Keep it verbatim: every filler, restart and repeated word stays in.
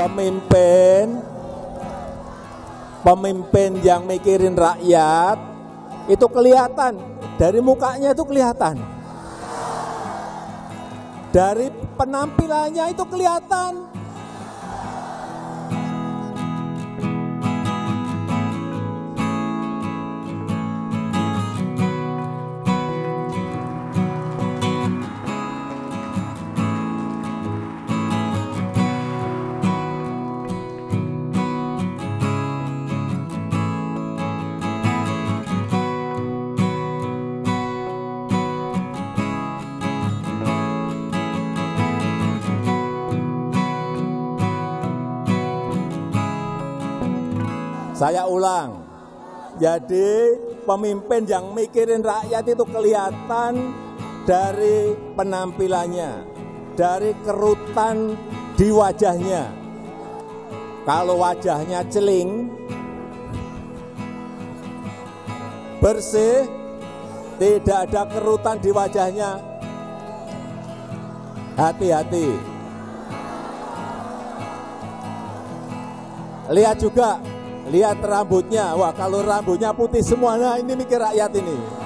pemimpin, pemimpin yang mikirin rakyat, itu kelihatan, dari mukanya itu kelihatan. Dari penampilannya itu kelihatan. Saya ulang, jadi pemimpin yang mikirin rakyat itu kelihatan dari penampilannya, dari kerutan di wajahnya. Kalau wajahnya celing, bersih, tidak ada kerutan di wajahnya, hati-hati. Lihat juga. Lihat rambutnya, wah kalau rambutnya putih semua, nah ini mikir rakyat ini.